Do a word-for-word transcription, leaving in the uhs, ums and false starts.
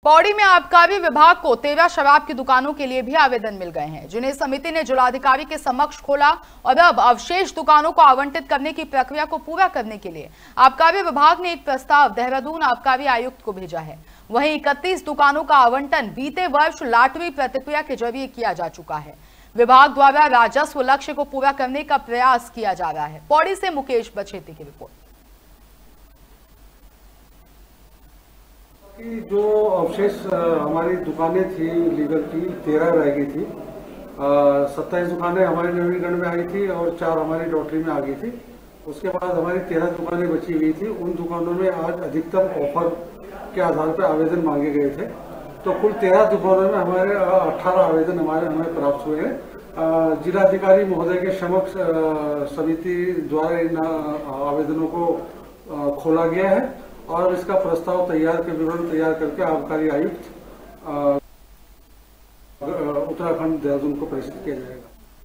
पौड़ी में आबकारी विभाग को तेरह शराब की दुकानों के लिए भी आवेदन मिल गए हैं, जिन्हें समिति ने जिलाधिकारी के समक्ष खोला और अब अवशेष दुकानों को आवंटित करने की प्रक्रिया को पूरा करने के लिए आबकारी विभाग ने एक प्रस्ताव देहरादून आबकारी आयुक्त को भेजा है। वहीं इकतीस दुकानों का आवंटन बीते वर्ष लॉटरी प्रतिक्रिया के जरिए किया जा चुका है। विभाग द्वारा राजस्व लक्ष्य को पूरा करने का प्रयास किया जा रहा है। पौड़ी से मुकेश बछेती की रिपोर्ट। जो अवशेष हमारी दुकानें थी लीगल की तेरह रह गई थी। सत्ताईस दुकानें हमारे नवीनीकरण में आई थी और चार हमारी लॉटरी में आ गई थी। उसके बाद हमारी तेरह दुकानें बची हुई थी। उन दुकानों में आज अधिकतम ऑफर के आधार पर आवेदन मांगे गए थे। तो कुल तेरह दुकानों में हमारे अठारह आवेदन हमारे हमें प्राप्त हुए हैं। जिलाधिकारी महोदय के समक्ष समिति द्वारा इन आवेदनों को खोला गया है और इसका प्रस्ताव तैयार के विवरण तैयार करके आबकारी आयुक्त उत्तराखंड देहरादून को प्रेषित किया जाएगा।